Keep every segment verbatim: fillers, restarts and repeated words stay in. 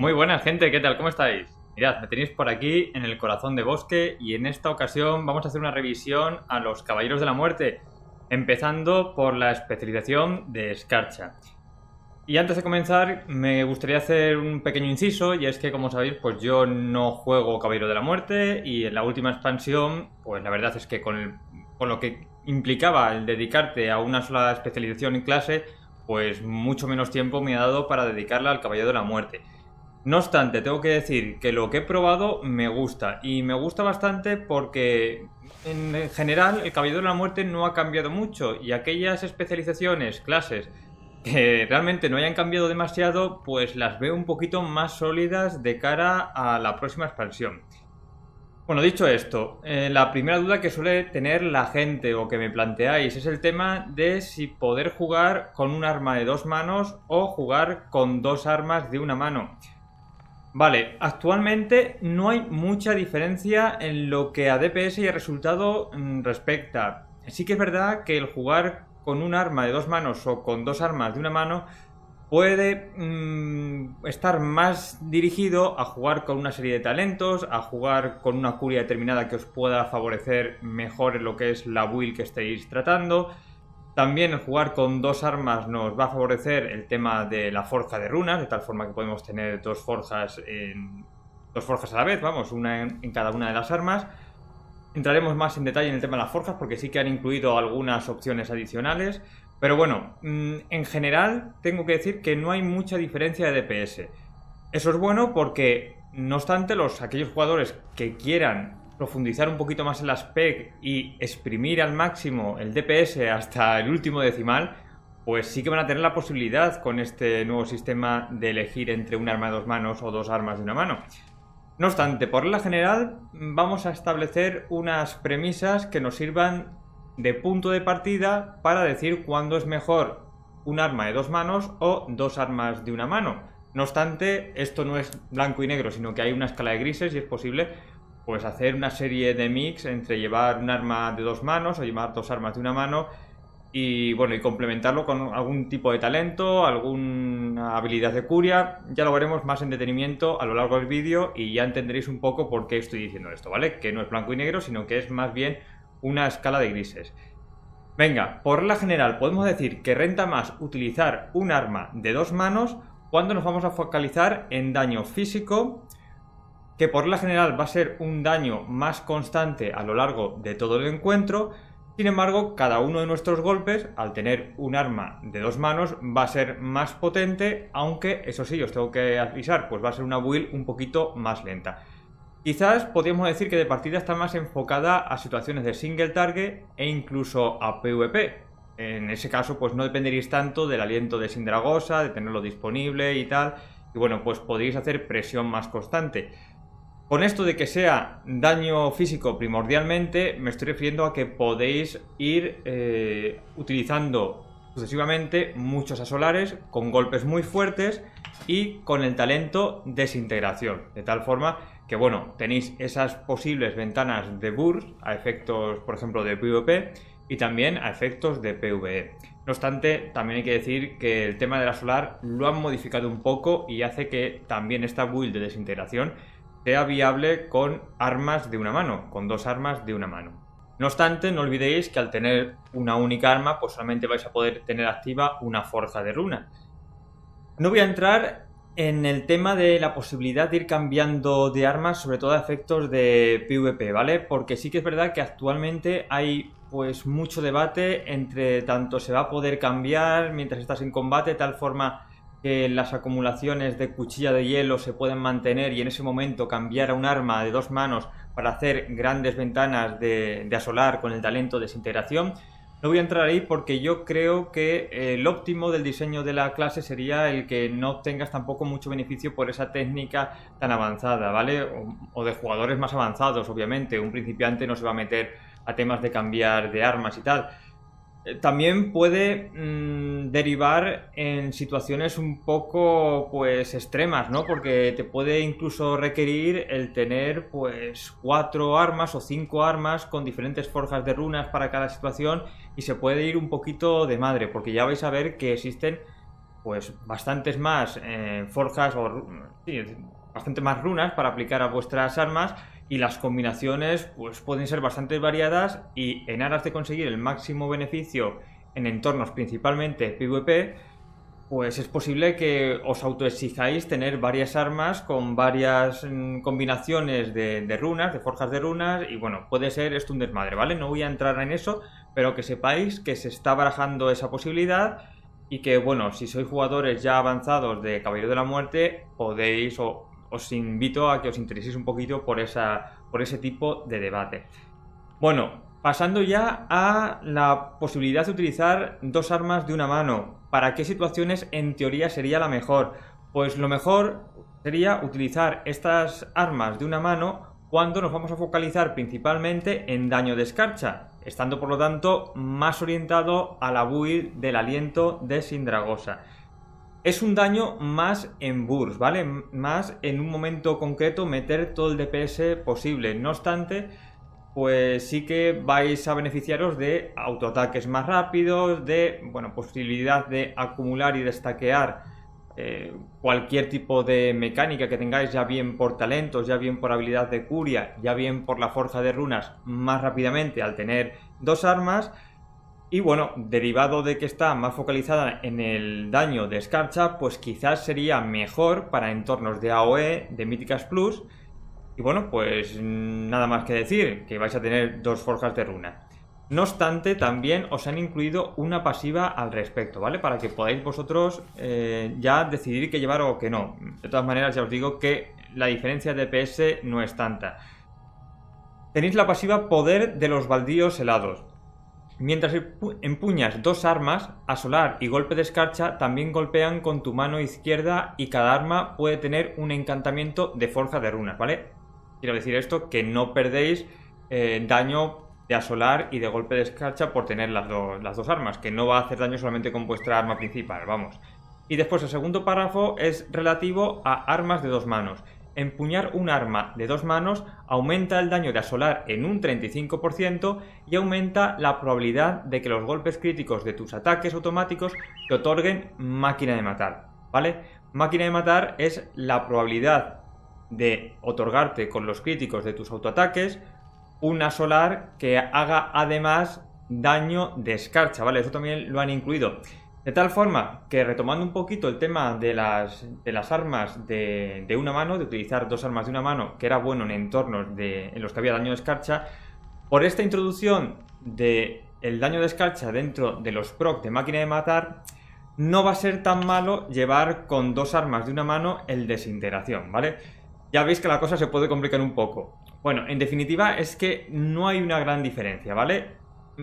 Muy buenas, gente, ¿qué tal? ¿Cómo estáis? Mirad, me tenéis por aquí en el corazón de bosque y en esta ocasión vamos a hacer una revisión a los Caballeros de la Muerte, empezando por la especialización de Escarcha. Y antes de comenzar, me gustaría hacer un pequeño inciso, y es que, como sabéis, pues yo no juego Caballero de la Muerte, y en la última expansión, pues la verdad es que con, el, con lo que implicaba el dedicarte a una sola especialización y clase, pues mucho menos tiempo me ha dado para dedicarla al Caballero de la Muerte. No obstante, tengo que decir que lo que he probado me gusta, y me gusta bastante porque en general el Caballero de la Muerte no ha cambiado mucho, y aquellas especializaciones, clases que realmente no hayan cambiado demasiado, pues las veo un poquito más sólidas de cara a la próxima expansión. Bueno, dicho esto, eh, la primera duda que suele tener la gente o que me planteáis es el tema de si poder jugar con un arma de dos manos o jugar con dos armas de una mano. Vale, actualmente no hay mucha diferencia en lo que a D P S y a resultado mmm, respecta. Sí que es verdad que el jugar con un arma de dos manos o con dos armas de una mano puede mmm, estar más dirigido a jugar con una serie de talentos, a jugar con una curia determinada que os pueda favorecer mejor en lo que es la build que estéis tratando. También el jugar con dos armas nos va a favorecer el tema de la forja de runas, de tal forma que podemos tener dos forjas, en, dos forjas a la vez, vamos, una en, en cada una de las armas. Entraremos más en detalle en el tema de las forjas porque sí que han incluido algunas opciones adicionales. Pero bueno, en general tengo que decir que no hay mucha diferencia de D P S. Eso es bueno porque, no obstante, los, aquellos jugadores que quieran profundizar un poquito más en la spec y exprimir al máximo el D P S hasta el último decimal, pues sí que van a tener la posibilidad con este nuevo sistema de elegir entre un arma de dos manos o dos armas de una mano. No obstante, por regla general vamos a establecer unas premisas que nos sirvan de punto de partida para decir cuándo es mejor un arma de dos manos o dos armas de una mano. No obstante, esto no es blanco y negro, sino que hay una escala de grises y es posible pues hacer una serie de mix entre llevar un arma de dos manos o llevar dos armas de una mano y bueno, y complementarlo con algún tipo de talento, alguna habilidad de curia. Ya lo veremos más en detenimiento a lo largo del vídeo y ya entenderéis un poco por qué estoy diciendo esto, ¿vale? Que no es blanco y negro, sino que es más bien una escala de grises. Venga, por regla general podemos decir que renta más utilizar un arma de dos manos cuando nos vamos a focalizar en daño físico, que por regla general va a ser un daño más constante a lo largo de todo el encuentro. Sin embargo, cada uno de nuestros golpes, al tener un arma de dos manos, va a ser más potente, aunque, eso sí, os tengo que avisar, pues va a ser una build un poquito más lenta. Quizás podríamos decir que de partida está más enfocada a situaciones de single target e incluso a PvP. En ese caso, pues no dependeréis tanto del aliento de Sindragosa, de tenerlo disponible y tal, y bueno, pues podréis hacer presión más constante. Con esto de que sea daño físico primordialmente, me estoy refiriendo a que podéis ir eh, utilizando sucesivamente muchos asolares con golpes muy fuertes y con el talento desintegración, de tal forma que bueno, tenéis esas posibles ventanas de burst a efectos, por ejemplo, de PvP y también a efectos de PvE. No obstante, también hay que decir que el tema del asolar lo han modificado un poco y hace que también esta build de desintegración sea viable con armas de una mano, con dos armas de una mano. No obstante, no olvidéis que al tener una única arma, pues solamente vais a poder tener activa una forja de runa. No voy a entrar en el tema de la posibilidad de ir cambiando de armas, sobre todo a efectos de PvP, ¿vale? Porque sí que es verdad que actualmente hay pues mucho debate entre tanto se va a poder cambiar mientras estás en combate, de tal forma que las acumulaciones de cuchilla de hielo se pueden mantener y en ese momento cambiar a un arma de dos manos para hacer grandes ventanas de, de asolar con el talento desintegración. No voy a entrar ahí porque yo creo que el óptimo del diseño de la clase sería el que no obtengas tampoco mucho beneficio por esa técnica tan avanzada, ¿vale? O, o de jugadores más avanzados, obviamente. Un principiante no se va a meter a temas de cambiar de armas y tal. También puede mmm, derivar en situaciones un poco pues extremas, ¿no? Porque te puede incluso requerir el tener pues cuatro armas o cinco armas con diferentes forjas de runas para cada situación y se puede ir un poquito de madre, porque ya vais a ver que existen pues bastantes más eh, forjas o sí, bastante más runas para aplicar a vuestras armas, y las combinaciones pues pueden ser bastante variadas, y en aras de conseguir el máximo beneficio en entornos principalmente PvP, pues es posible que os autoexijáis tener varias armas con varias mm, combinaciones de, de runas, de forjas de runas, y bueno, puede ser esto un desmadre, ¿vale? No voy a entrar en eso, pero que sepáis que se está barajando esa posibilidad, y que bueno, si sois jugadores ya avanzados de Caballero de la Muerte, podéis, o os invito a que os intereséis un poquito por, esa, por ese tipo de debate. Bueno, pasando ya a la posibilidad de utilizar dos armas de una mano. ¿Para qué situaciones en teoría sería la mejor? Pues lo mejor sería utilizar estas armas de una mano cuando nos vamos a focalizar principalmente en daño de escarcha, estando por lo tanto más orientado a la build del aliento de Sindragosa. Es un daño más en burst, ¿vale? Más en un momento concreto meter todo el D P S posible. No obstante, pues sí que vais a beneficiaros de autoataques más rápidos, de, bueno, posibilidad de acumular y destaquear eh, cualquier tipo de mecánica que tengáis, ya bien por talentos, ya bien por habilidad de curia, ya bien por la forja de runas, más rápidamente al tener dos armas. Y bueno, derivado de que está más focalizada en el daño de escarcha, pues quizás sería mejor para entornos de A O E, de Míticas Plus. Y bueno, pues nada más que decir, que vais a tener dos forjas de runa. No obstante, también os han incluido una pasiva al respecto, ¿vale? Para que podáis vosotros eh, ya decidir qué llevar o qué no. De todas maneras, ya os digo que la diferencia de D P S no es tanta. Tenéis la pasiva Poder de los Baldíos Helados. Mientras empuñas dos armas, Asolar y Golpe de Escarcha también golpean con tu mano izquierda, y cada arma puede tener un encantamiento de forja de runas, ¿vale? Quiero decir esto, que no perdéis eh, daño de Asolar y de Golpe de Escarcha por tener las, do las dos armas, que no va a hacer daño solamente con vuestra arma principal, vamos. Y después el segundo párrafo es relativo a armas de dos manos. Empuñar un arma de dos manos aumenta el daño de Asolar en un treinta y cinco por ciento y aumenta la probabilidad de que los golpes críticos de tus ataques automáticos te otorguen Máquina de Matar, ¿vale? Máquina de Matar es la probabilidad de otorgarte con los críticos de tus autoataques un Asolar que haga además daño de escarcha, ¿vale? Eso también lo han incluido. De tal forma que, retomando un poquito el tema de las, de las armas de, de una mano, de utilizar dos armas de una mano, que era bueno en entornos de, en los que había daño de escarcha, por esta introducción del daño de escarcha dentro de los proc de Máquina de Matar, no va a ser tan malo llevar con dos armas de una mano el desintegración, ¿vale? Ya veis que la cosa se puede complicar un poco. Bueno, en definitiva es que no hay una gran diferencia, ¿vale?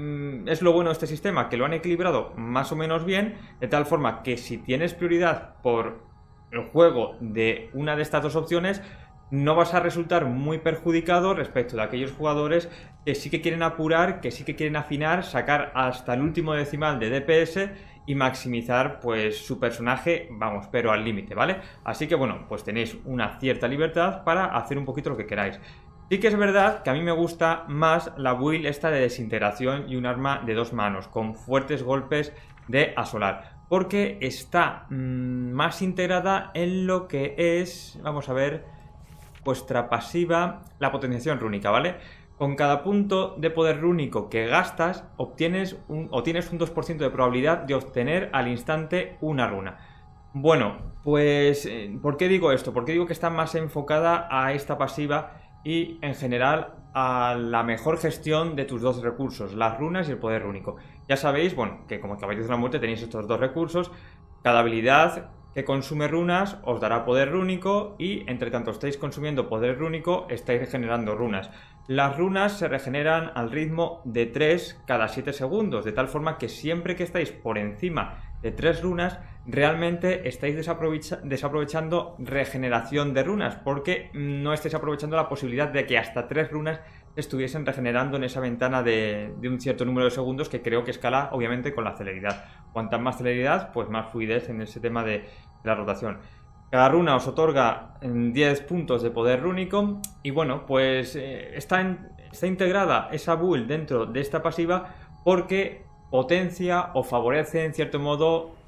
Es lo bueno de este sistema, que lo han equilibrado más o menos bien, de tal forma que si tienes prioridad por el juego de una de estas dos opciones, no vas a resultar muy perjudicado respecto de aquellos jugadores que sí que quieren apurar, que sí que quieren afinar, sacar hasta el último decimal de D P S y maximizar pues su personaje, vamos, pero al límite, ¿vale? Así que bueno, pues tenéis una cierta libertad para hacer un poquito lo que queráis. Sí que es verdad que a mí me gusta más la build esta de desintegración y un arma de dos manos, con fuertes golpes de Asolar, porque está mmm, más integrada en lo que es, vamos a ver, vuestra pasiva, la potenciación rúnica, ¿vale? Con cada punto de poder rúnico que gastas, obtienes un, o tienes un dos por ciento de probabilidad de obtener al instante una runa. Bueno, pues, ¿por qué digo esto? Porque digo que está más enfocada a esta pasiva y en general a la mejor gestión de tus dos recursos, las runas y el poder rúnico. Ya sabéis, bueno, que como Caballeros de la Muerte tenéis estos dos recursos. Cada habilidad que consume runas os dará poder rúnico, y entre tanto estáis consumiendo poder rúnico, estáis regenerando runas. Las runas se regeneran al ritmo de tres cada siete segundos, de tal forma que siempre que estáis por encima de tres runas, realmente estáis desaprovecha desaprovechando regeneración de runas, porque no estáis aprovechando la posibilidad de que hasta tres runas estuviesen regenerando en esa ventana de, de un cierto número de segundos, que creo que escala obviamente con la celeridad. Cuanta más celeridad, pues más fluidez en ese tema de, de la rotación. Cada runa os otorga diez puntos de poder rúnico, y bueno, pues eh, está, en, está integrada esa build dentro de esta pasiva porque potencia o favorece en cierto modo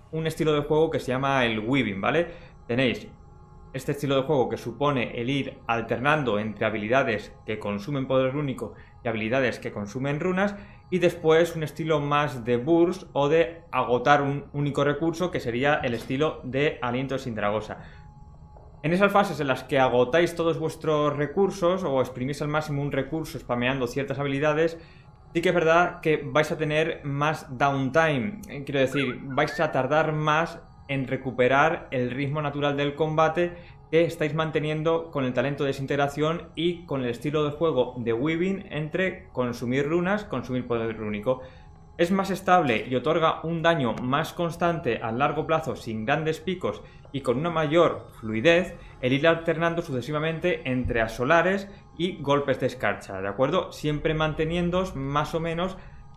un estilo de juego que se llama el weaving, ¿vale? Tenéis este estilo de juego que supone el ir alternando entre habilidades que consumen poder rúnico y habilidades que consumen runas, y después un estilo más de burst o de agotar un único recurso, que sería el estilo de aliento de Sindragosa. En esas fases en las que agotáis todos vuestros recursos o exprimís al máximo un recurso spameando ciertas habilidades, sí que es verdad que vais a tener más downtime, quiero decir, vais a tardar más en recuperar el ritmo natural del combate que estáis manteniendo con el talento de desintegración y con el estilo de juego de weaving entre consumir runas, consumir poder rúnico. Es más estable y otorga un daño más constante a largo plazo sin grandes picos y con una mayor fluidez el ir alternando sucesivamente entre asolares y golpes de escarcha, ¿de acuerdo? Siempre manteniéndoos más o menos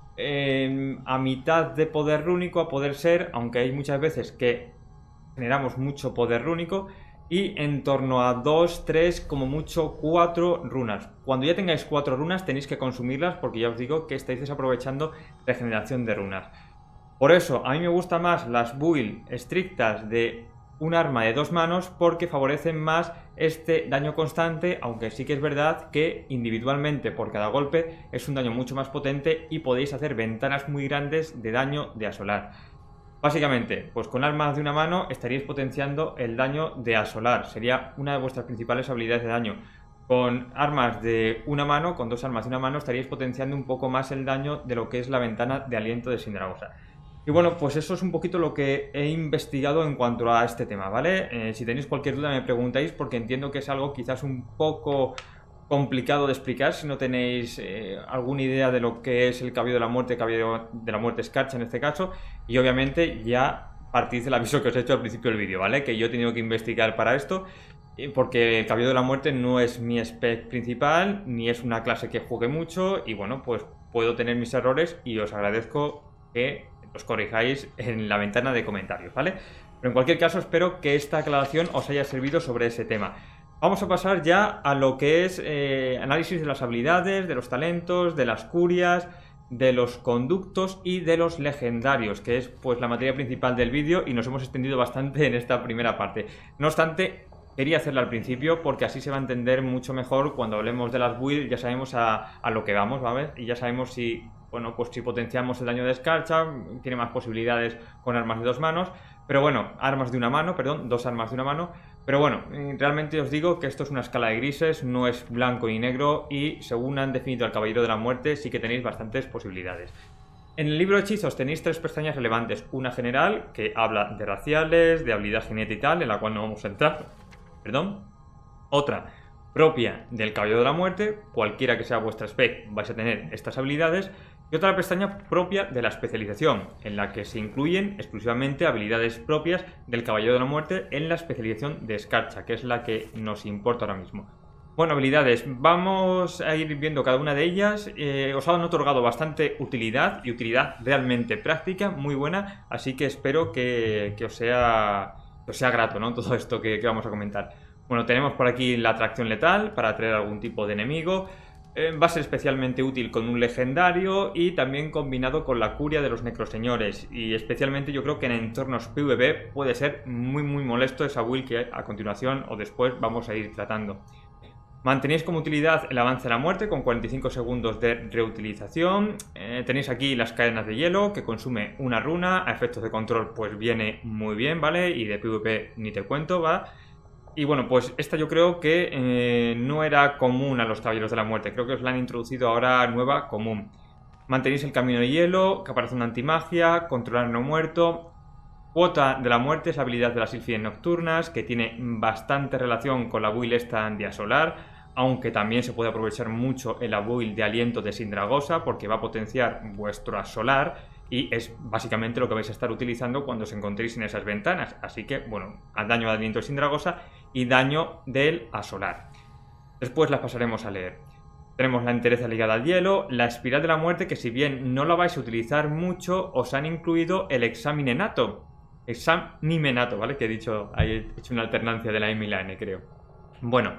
eh, a mitad de poder rúnico a poder ser, aunque hay muchas veces que generamos mucho poder rúnico, y en torno a dos, tres, como mucho cuatro runas. Cuando ya tengáis cuatro runas tenéis que consumirlas, porque ya os digo que estáis desaprovechando regeneración de runas. Por eso a mí me gustan más las builds estrictas de un arma de dos manos, porque favorecen más este daño constante, aunque sí que es verdad que individualmente por cada golpe es un daño mucho más potente y podéis hacer ventanas muy grandes de daño de asolar. Básicamente, pues con armas de una mano estaríais potenciando el daño de asolar, sería una de vuestras principales habilidades de daño. Con armas de una mano, con dos armas de una mano, estaríais potenciando un poco más el daño de lo que es la ventana de aliento de Sindragosa. Y bueno, pues eso es un poquito lo que he investigado en cuanto a este tema, ¿vale? Eh, si tenéis cualquier duda me preguntáis, porque entiendo que es algo quizás un poco complicado de explicar si no tenéis eh, alguna idea de lo que es el Caballero de la Muerte, Caballero de la Muerte Escarcha en este caso, y obviamente ya partís del aviso que os he hecho al principio del vídeo, ¿vale? Que yo he tenido que investigar para esto, porque el Caballero de la Muerte no es mi spec principal, ni es una clase que juegue mucho, y bueno, pues puedo tener mis errores y os agradezco que os corrijáis en la ventana de comentarios, ¿vale? Pero en cualquier caso espero que esta aclaración os haya servido sobre ese tema. Vamos a pasar ya a lo que es eh, análisis de las habilidades, de los talentos, de las curias, de los conductos y de los legendarios, que es pues la materia principal del vídeo, y nos hemos extendido bastante en esta primera parte. No obstante, quería hacerla al principio porque así se va a entender mucho mejor cuando hablemos de las builds, ya sabemos a, a lo que vamos, ¿vale? Y ya sabemos si, bueno, pues si potenciamos el daño de escarcha, tiene más posibilidades con armas de dos manos, pero bueno, armas de una mano, perdón, dos armas de una mano. Pero bueno, realmente os digo que esto es una escala de grises, no es blanco y negro, y según han definido al Caballero de la Muerte sí que tenéis bastantes posibilidades. En el libro de hechizos tenéis tres pestañas relevantes, una general que habla de raciales, de habilidad genética y tal, en la cual no vamos a entrar, perdón. Otra propia del Caballero de la Muerte, cualquiera que sea vuestra spec vais a tener estas habilidades. Y otra pestaña propia de la especialización, en la que se incluyen exclusivamente habilidades propias del Caballero de la Muerte en la especialización de Escarcha, que es la que nos importa ahora mismo. Bueno, habilidades, vamos a ir viendo cada una de ellas. Eh, os han otorgado bastante utilidad y utilidad realmente práctica, muy buena, así que espero que, que, os, sea, que os sea grato, ¿no? Todo esto que, que vamos a comentar. Bueno, tenemos por aquí la atracción letal para atraer algún tipo de enemigo. Eh, va a ser especialmente útil con un legendario y también combinado con la curia de los necroseñores, y especialmente yo creo que en entornos PvP puede ser muy muy molesto esa build que a continuación o después vamos a ir tratando. Mantenéis como utilidad el avance de la muerte con cuarenta y cinco segundos de reutilización. Eh, tenéis aquí las cadenas de hielo que consume una runa, a efectos de control pues viene muy bien, ¿vale? Y de PvP ni te cuento, ¿va? Y bueno, pues esta yo creo que eh, no era común a los Caballeros de la Muerte. Creo que os la han introducido ahora nueva, común. Mantenéis el camino de hielo, caparación antimagia, controlar no muerto. Cuota de la muerte es habilidad de las Sílfides Nocturnas, que tiene bastante relación con la build esta de Asolar, aunque también se puede aprovechar mucho en la build de aliento de Sindragosa, porque va a potenciar vuestro Asolar. Y es básicamente lo que vais a estar utilizando cuando os encontréis en esas ventanas. Así que, bueno, al daño de aliento de Sindragosa y daño del Asolar. Después las pasaremos a leer. Tenemos la entereza ligada al hielo, la espiral de la muerte, que si bien no la vais a utilizar mucho, os han incluido el examinenato. Examinenato, ¿vale? Que he dicho, ahí he hecho una alternancia de la M y la N, creo. Bueno,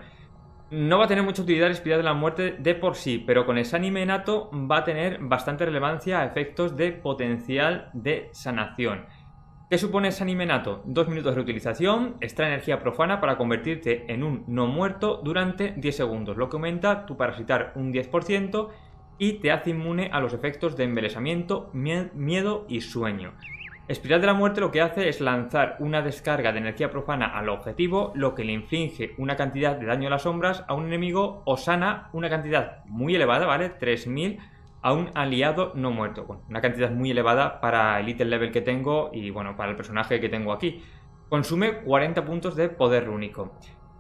no va a tener mucha utilidad la espiral de la muerte de por sí, pero con examinenato va a tener bastante relevancia a efectos de potencial de sanación. ¿Qué supone ese anime nato? Dos minutos de reutilización, extrae energía profana para convertirte en un no muerto durante diez segundos, lo que aumenta tu parasitar un diez por ciento y te hace inmune a los efectos de embelesamiento, miedo y sueño. Espiral de la muerte lo que hace es lanzar una descarga de energía profana al objetivo, lo que le inflige una cantidad de daño a las sombras a un enemigo o sana una cantidad muy elevada, ¿vale? tres mil a un aliado no muerto. Bueno, una cantidad muy elevada para el item level que tengo y bueno, para el personaje que tengo aquí. Consume cuarenta puntos de poder rúnico.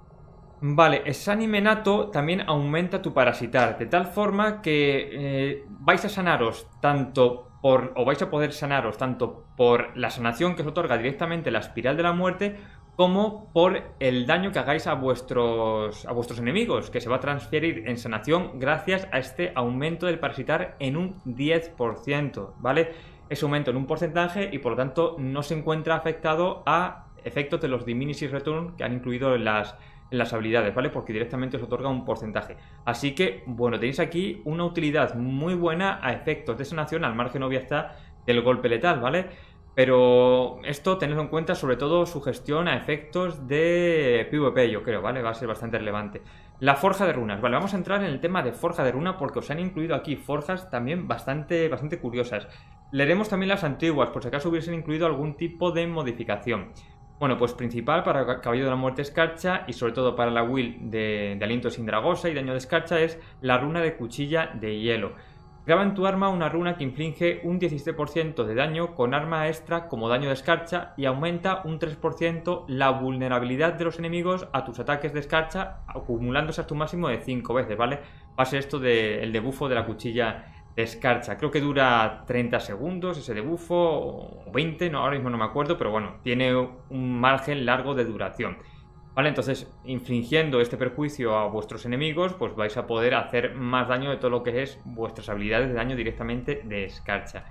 Vale, ese anime nato también aumenta tu parasitar, de tal forma que eh, vais a sanaros tanto por, o vais a poder sanaros tanto por la sanación que os otorga directamente la espiral de la muerte, como por el daño que hagáis a vuestros, a vuestros enemigos, que se va a transferir en sanación gracias a este aumento del parasitar en un diez por ciento, ¿vale? Ese aumento en un porcentaje y por lo tanto no se encuentra afectado a efectos de los Diminishing Return que han incluido en las, en las habilidades, ¿vale? Porque directamente os otorga un porcentaje. Así que, bueno, tenéis aquí una utilidad muy buena a efectos de sanación, al margen obvia está del golpe letal, ¿vale? Pero esto tenedlo en cuenta, sobre todo su gestión a efectos de PvP, yo creo, ¿vale? Va a ser bastante relevante. La forja de runas, vale, vamos a entrar en el tema de forja de runa porque os han incluido aquí forjas también bastante, bastante curiosas. Leeremos también las antiguas, por si acaso hubiesen incluido algún tipo de modificación. Bueno, pues principal para Caballero de la Muerte Escarcha y sobre todo para la build de, de Aliento de Sindragosa y Daño de Escarcha es la runa de Cuchilla de Hielo. Graba en tu arma una runa que inflige un diecisiete por ciento de daño con arma extra como daño de escarcha y aumenta un tres por ciento la vulnerabilidad de los enemigos a tus ataques de escarcha, acumulándose a tu máximo de cinco veces, ¿vale? Va a ser esto del debufo de la cuchilla de escarcha. Creo que dura treinta segundos ese debufo, o veinte, no, ahora mismo no me acuerdo, pero bueno, tiene un margen largo de duración. Vale, entonces, infligiendo este perjuicio a vuestros enemigos, pues vais a poder hacer más daño de todo lo que es vuestras habilidades de daño directamente de escarcha.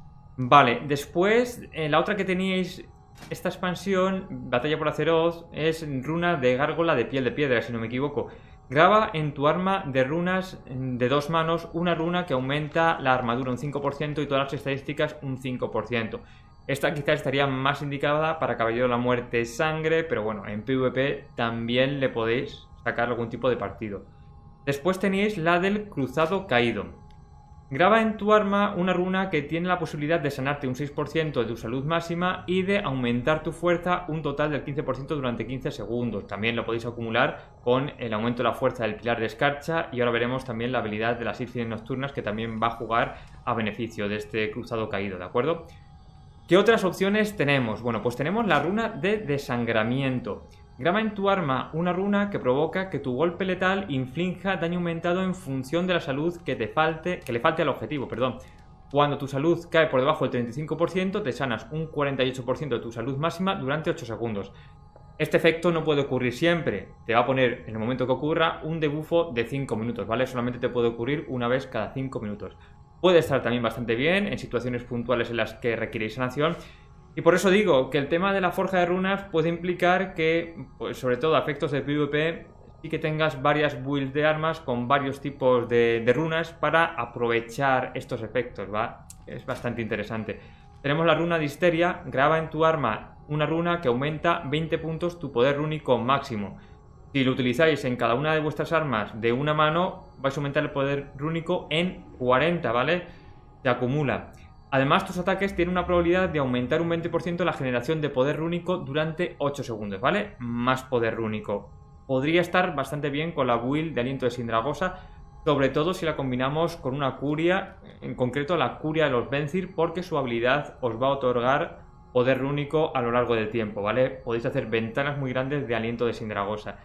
Vale, después, eh, la otra que teníais, esta expansión, Batalla por Azeroth, es runa de gárgola de piel de piedra, si no me equivoco. Graba en tu arma de runas de dos manos una runa que aumenta la armadura un cinco por ciento y todas las estadísticas un cinco por ciento. Esta quizás estaría más indicada para Caballero de la Muerte Sangre, pero bueno, en PvP también le podéis sacar algún tipo de partido. Después tenéis la del Cruzado Caído. Graba en tu arma una runa que tiene la posibilidad de sanarte un seis por ciento de tu salud máxima y de aumentar tu fuerza un total del quince por ciento durante quince segundos. También lo podéis acumular con el aumento de la fuerza del Pilar de Escarcha y ahora veremos también la habilidad de las Ífides Nocturnas que también va a jugar a beneficio de este Cruzado Caído, ¿de acuerdo? ¿Qué otras opciones tenemos? Bueno, pues tenemos la runa de desangramiento. Graba en tu arma una runa que provoca que tu golpe letal inflinja daño aumentado en función de la salud que te falte, que le falte al objetivo, perdón. Cuando tu salud cae por debajo del treinta y cinco por ciento, te sanas un cuarenta y ocho por ciento de tu salud máxima durante ocho segundos. Este efecto no puede ocurrir siempre. Te va a poner, en el momento que ocurra, un debuffo de cinco minutos, ¿vale? Solamente te puede ocurrir una vez cada cinco minutos. Puede estar también bastante bien en situaciones puntuales en las que requeréis sanación. Y por eso digo que el tema de la forja de runas puede implicar que, pues sobre todo a efectos de PvP, sí que tengas varias builds de armas con varios tipos de, de runas para aprovechar estos efectos, ¿va? Es bastante interesante. Tenemos la runa de Histeria. Graba en tu arma una runa que aumenta veinte puntos tu poder rúnico máximo. Si lo utilizáis en cada una de vuestras armas de una mano, vais a aumentar el poder rúnico en cuarenta, ¿vale? Se acumula. Además, tus ataques tienen una probabilidad de aumentar un veinte por ciento la generación de poder rúnico durante ocho segundos, ¿vale? Más poder rúnico. Podría estar bastante bien con la build de Aliento de Sindragosa, sobre todo si la combinamos con una curia, en concreto la curia de los Vencir, porque su habilidad os va a otorgar poder rúnico a lo largo del tiempo, ¿vale? Podéis hacer ventanas muy grandes de Aliento de Sindragosa.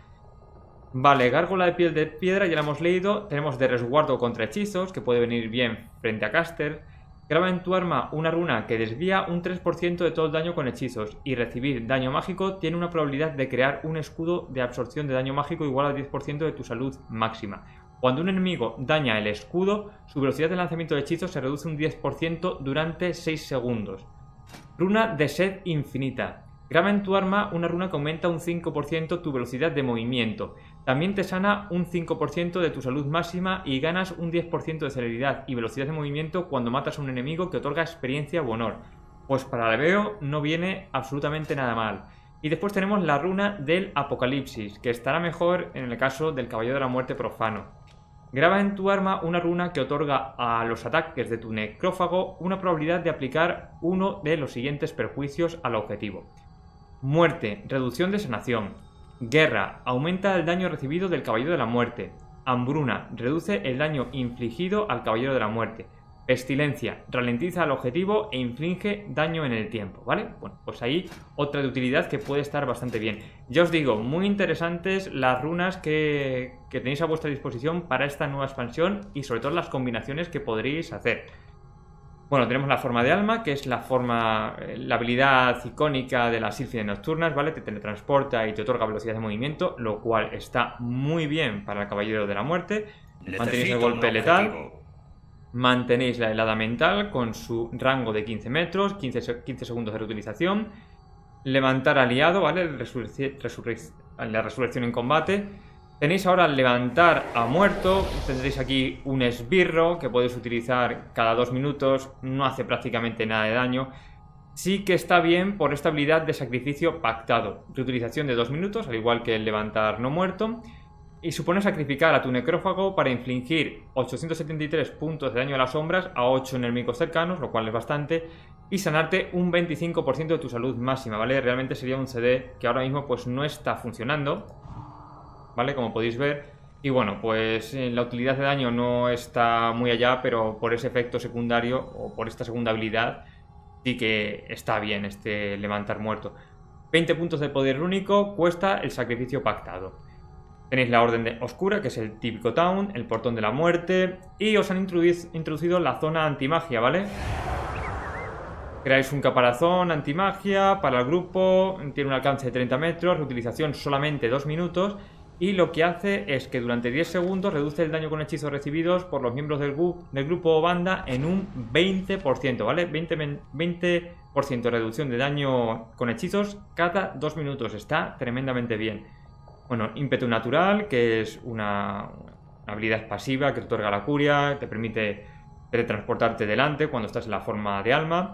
Vale, gárgola de piel de piedra, ya la hemos leído. Tenemos de resguardo contra hechizos, que puede venir bien frente a caster. Graba en tu arma una runa que desvía un tres por ciento de todo el daño con hechizos y recibir daño mágico tiene una probabilidad de crear un escudo de absorción de daño mágico igual al diez por ciento de tu salud máxima. Cuando un enemigo daña el escudo, su velocidad de lanzamiento de hechizos se reduce un diez por ciento durante seis segundos. Runa de sed infinita. Graba en tu arma una runa que aumenta un cinco por ciento tu velocidad de movimiento. También te sana un cinco por ciento de tu salud máxima y ganas un diez por ciento de celeridad y velocidad de movimiento cuando matas a un enemigo que otorga experiencia u honor. pues para Aleveo no viene absolutamente nada mal. Y después tenemos la runa del Apocalipsis, que estará mejor en el caso del Caballero de la Muerte profano. Graba en tu arma una runa que otorga a los ataques de tu necrófago una probabilidad de aplicar uno de los siguientes perjuicios al objetivo. Muerte, reducción de sanación. Guerra, aumenta el daño recibido del Caballero de la Muerte. Hambruna, reduce el daño infligido al Caballero de la Muerte. Pestilencia, ralentiza al objetivo e inflige daño en el tiempo, ¿vale? Bueno, pues ahí otra de utilidad que puede estar bastante bien. Ya os digo, muy interesantes las runas que, que tenéis a vuestra disposición para esta nueva expansión y sobre todo las combinaciones que podréis hacer. Bueno, tenemos la forma de alma, que es la forma, la habilidad icónica de las sílfides nocturnas, ¿vale? Te teletransporta y te otorga velocidad de movimiento, lo cual está muy bien para el Caballero de la Muerte. Mantenéis el golpe letal. Mantenéis la helada mental con su rango de quince metros, quince, quince segundos de reutilización. Levantar aliado, ¿vale? Resurrec resurrec la resurrección en combate. Tenéis ahora levantar a muerto. Tendréis aquí un esbirro que podéis utilizar cada dos minutos. No hace prácticamente nada de daño. Sí que está bien por esta habilidad de sacrificio pactado. Reutilización de dos minutos, al igual que el levantar no muerto. Y supone sacrificar a tu necrófago para infligir ochocientos setenta y tres puntos de daño a las sombras a ocho enemigos cercanos, lo cual es bastante, y sanarte un veinticinco por ciento de tu salud máxima, ¿vale? Realmente sería un C D que ahora mismo pues no está funcionando, ¿vale? Como podéis ver. Y bueno, pues la utilidad de daño no está muy allá, pero por ese efecto secundario o por esta segunda habilidad sí que está bien este levantar muerto. veinte puntos de poder único cuesta el sacrificio pactado. Tenéis la Orden de Oscura, que es el típico Town, el Portón de la Muerte, y os han introducido la zona antimagia, ¿vale? Creáis un caparazón antimagia para el grupo, tiene un alcance de treinta metros, reutilización solamente dos minutos, y lo que hace es que durante diez segundos reduce el daño con hechizos recibidos por los miembros del, del grupo o banda en un veinte por ciento, ¿vale? veinte por ciento de reducción de daño con hechizos cada dos minutos, está tremendamente bien. Bueno, ímpetu natural, que es una, una habilidad pasiva que te otorga la curia, te permite teletransportarte delante cuando estás en la forma de alma.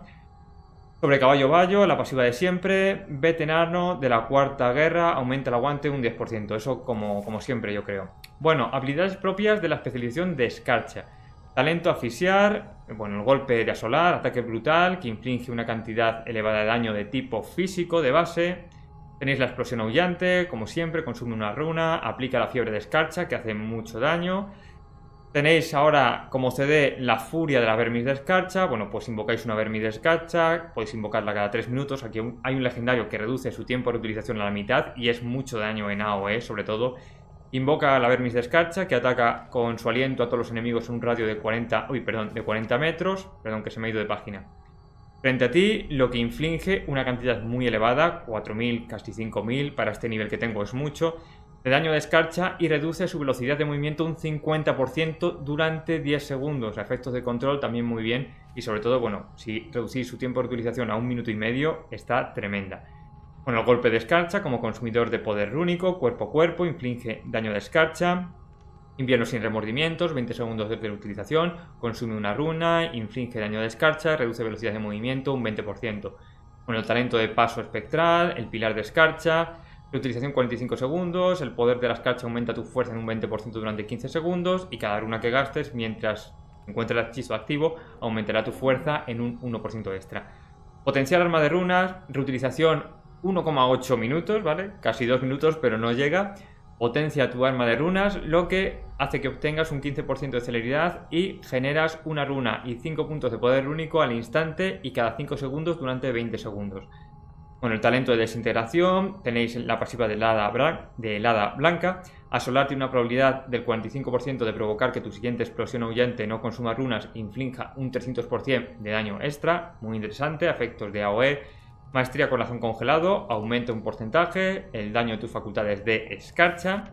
Sobre caballo vallo, la pasiva de siempre. Veterano de la cuarta guerra, aumenta el aguante un diez por ciento, eso como, como siempre yo creo. Bueno, habilidades propias de la especialización de Escarcha. Talento asfixiar, bueno, el golpe de asolar, ataque brutal, que inflige una cantidad elevada de daño de tipo físico de base. Tenéis la explosión aullante, como siempre, consume una runa, aplica la fiebre de escarcha, que hace mucho daño. Tenéis ahora como C D la furia de la vermis de escarcha, bueno, pues invocáis una vermis de escarcha, podéis invocarla cada tres minutos, aquí hay un legendario que reduce su tiempo de utilización a la mitad y es mucho daño en A O E, sobre todo. Invoca la vermis de escarcha, que ataca con su aliento a todos los enemigos en un radio de cuarenta, uy, perdón, de cuarenta metros, perdón que se me ha ido de página. Frente a ti, lo que inflige una cantidad muy elevada, cuatro mil, casi cinco mil, para este nivel que tengo es mucho, de daño de escarcha y reduce su velocidad de movimiento un cincuenta por ciento durante diez segundos. A efectos de control también muy bien y sobre todo, bueno, si reducís su tiempo de utilización a un minuto y medio, está tremenda. Bueno, el golpe de escarcha como consumidor de poder rúnico, cuerpo a cuerpo, inflige daño de escarcha. Invierno sin remordimientos, veinte segundos de utilización, consume una runa, inflige daño de escarcha, reduce velocidad de movimiento un veinte por ciento. Bueno, el talento de paso espectral, el pilar de escarcha, reutilización cuarenta y cinco segundos, el poder de la escarcha aumenta tu fuerza en un veinte por ciento durante quince segundos y cada runa que gastes mientras encuentres el hechizo activo aumentará tu fuerza en un uno por ciento extra. Potencial arma de runas, reutilización uno coma ocho minutos, ¿vale? Casi dos minutos, pero no llega. Potencia tu arma de runas, lo que hace que obtengas un quince por ciento de celeridad y generas una runa y cinco puntos de poder único al instante y cada cinco segundos durante veinte segundos. Bueno, el talento de desintegración, tenéis la pasiva de helada, de helada blanca. Asolar tiene una probabilidad del cuarenta y cinco por ciento de provocar que tu siguiente explosión aullante no consuma runas e inflinja un trescientos por ciento de daño extra. Muy interesante, efectos de A O E. Maestría corazón congelado, aumenta un porcentaje, el daño de tus facultades de escarcha.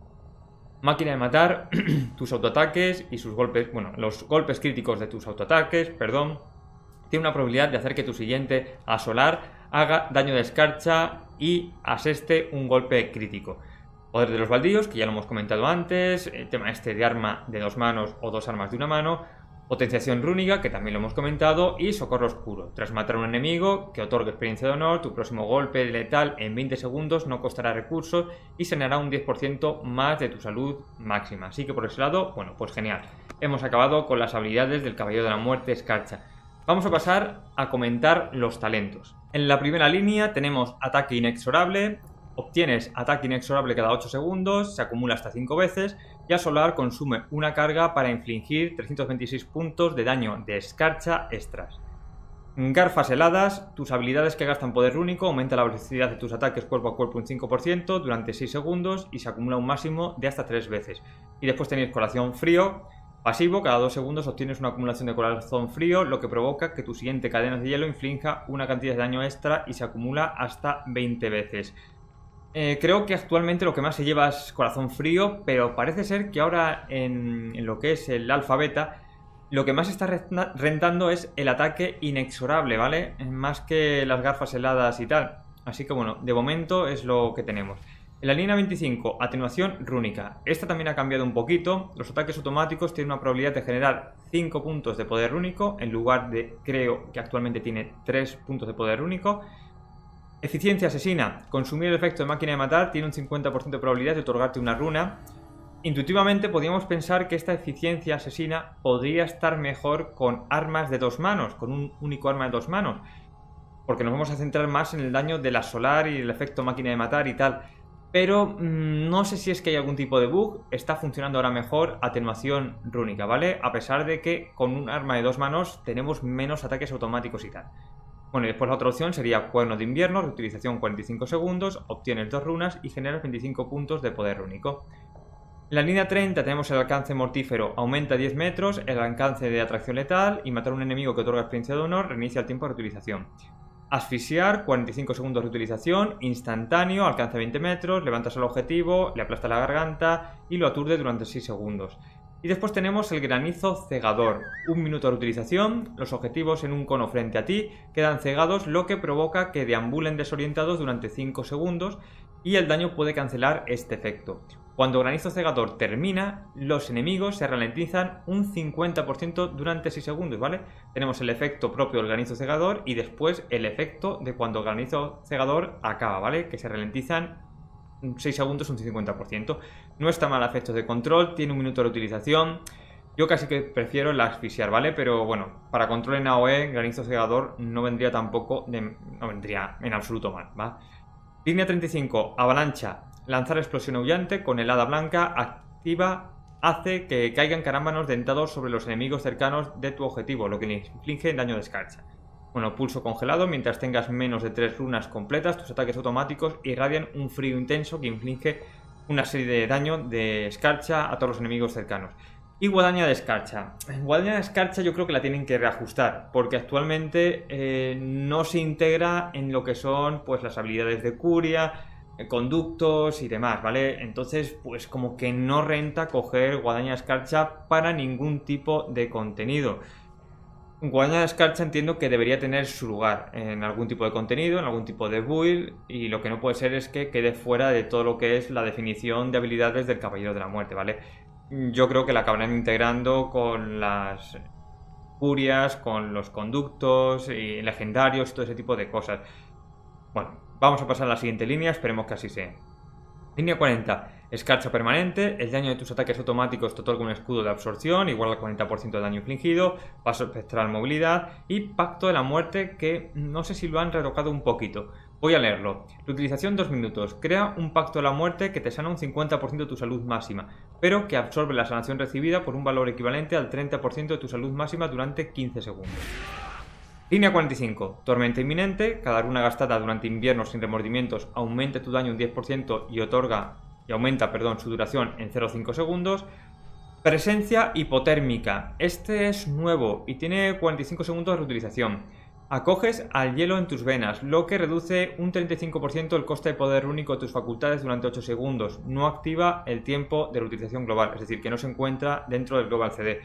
Máquina de matar, tus autoataques y sus golpes, bueno, los golpes críticos de tus autoataques, perdón. Tiene una probabilidad de hacer que tu siguiente asolar haga daño de escarcha y aseste un golpe crítico. Poder de los baldíos, que ya lo hemos comentado antes, el tema este de arma de dos manos o dos armas de una mano. Potenciación rúnica, que también lo hemos comentado, y socorro oscuro. Tras matar a un enemigo que otorga experiencia de honor, tu próximo golpe letal en veinte segundos no costará recursos y sanará un diez por ciento más de tu salud máxima. Así que por ese lado, bueno, pues genial. Hemos acabado con las habilidades del Caballero de la Muerte, Escarcha. Vamos a pasar a comentar los talentos. En la primera línea tenemos ataque inexorable. Obtienes ataque inexorable cada ocho segundos, se acumula hasta cinco veces y Asolar consume una carga para infligir trescientos veintiséis puntos de daño de escarcha extras. Garfas heladas, tus habilidades que gastan poder único aumenta la velocidad de tus ataques cuerpo a cuerpo un cinco por ciento durante seis segundos y se acumula un máximo de hasta tres veces. Y después tenéis corazón frío, pasivo, cada dos segundos obtienes una acumulación de corazón frío, lo que provoca que tu siguiente cadena de hielo inflinja una cantidad de daño extra y se acumula hasta veinte veces. Eh, creo que actualmente lo que más se lleva es corazón frío, pero parece ser que ahora en, en lo que es el alfa beta, lo que más está rentando es el ataque inexorable, ¿vale? Más que las gafas heladas y tal. Así que bueno, de momento es lo que tenemos. En la línea veinticinco, atenuación rúnica. Esta también ha cambiado un poquito. Los ataques automáticos tienen una probabilidad de generar cinco puntos de poder único, en lugar de, creo que actualmente tiene tres puntos de poder único. Eficiencia asesina. Consumir el efecto de máquina de matar tiene un cincuenta por ciento de probabilidad de otorgarte una runa. Intuitivamente podríamos pensar que esta eficiencia asesina podría estar mejor con armas de dos manos, con un único arma de dos manos, porque nos vamos a centrar más en el daño de la solar y el efecto máquina de matar y tal. Pero mmm, no sé si es que hay algún tipo de bug. Está funcionando ahora mejor atenuación rúnica, ¿vale? A pesar de que con un arma de dos manos tenemos menos ataques automáticos y tal. Bueno, y después la otra opción sería Cuerno de Invierno, reutilización cuarenta y cinco segundos, obtienes dos runas y generas veinticinco puntos de poder único. En la línea treinta tenemos el alcance mortífero, aumenta diez metros, el alcance de atracción letal y matar a un enemigo que otorga experiencia de honor reinicia el tiempo de reutilización. Asfixiar, cuarenta y cinco segundos de reutilización, instantáneo, alcance veinte metros, levantas al objetivo, le aplasta la garganta y lo aturde durante seis segundos. Y después tenemos el granizo cegador, un minuto de reutilización, los objetivos en un cono frente a ti quedan cegados, lo que provoca que deambulen desorientados durante cinco segundos y el daño puede cancelar este efecto. Cuando granizo cegador termina, los enemigos se ralentizan un cincuenta por ciento durante seis segundos, ¿vale? Tenemos el efecto propio del granizo cegador y después el efecto de cuando el granizo cegador acaba, ¿vale? Que se ralentizan seis segundos, un cincuenta por ciento. No está mal a efectos de control, tiene un minuto de utilización. Yo casi que prefiero el asfixiar, ¿vale? Pero bueno, para control en A O E, granizo cegador no vendría tampoco, de, no vendría en absoluto mal, ¿va? Línea treinta y cinco, avalancha. Lanzar explosión aullante con helada blanca activa hace que caigan carámbanos dentados sobre los enemigos cercanos de tu objetivo, lo que le inflige daño de escarcha. Bueno, pulso congelado. Mientras tengas menos de tres runas completas, tus ataques automáticos irradian un frío intenso que inflige una serie de daño de escarcha a todos los enemigos cercanos. Y guadaña de escarcha. Guadaña de escarcha yo creo que la tienen que reajustar, porque actualmente eh, no se integra en lo que son pues las habilidades de curia, eh, conductos y demás, ¿vale? Entonces pues como que no renta coger guadaña de escarcha para ningún tipo de contenido. Guadaña de escarcha entiendo que debería tener su lugar en algún tipo de contenido, en algún tipo de build, y lo que no puede ser es que quede fuera de todo lo que es la definición de habilidades del Caballero de la Muerte, ¿vale? Yo creo que la acabarán integrando con las curias, con los conductos y legendarios y todo ese tipo de cosas. Bueno, vamos a pasar a la siguiente línea, esperemos que así sea. Línea cuarenta. Escarcha permanente. El daño de tus ataques automáticos te otorga un escudo de absorción igual al cuarenta por ciento de daño infligido. Paso espectral, movilidad. Y pacto de la muerte, que no sé si lo han retocado un poquito. Voy a leerlo. Reutilización dos minutos. Crea un pacto de la muerte que te sana un cincuenta por ciento de tu salud máxima, pero que absorbe la sanación recibida por un valor equivalente al treinta por ciento de tu salud máxima durante quince segundos. Línea cuarenta y cinco. Tormenta inminente. Cada runa gastada durante invierno sin remordimientos aumenta tu daño un diez por ciento y otorga y aumenta, perdón, su duración en cero coma cinco segundos. Presencia hipotérmica. Este es nuevo y tiene cuarenta y cinco segundos de reutilización. Acoges al hielo en tus venas, lo que reduce un treinta y cinco por ciento el coste de poder único de tus facultades durante ocho segundos. No activa el tiempo de reutilización global, es decir, que no se encuentra dentro del Global C D.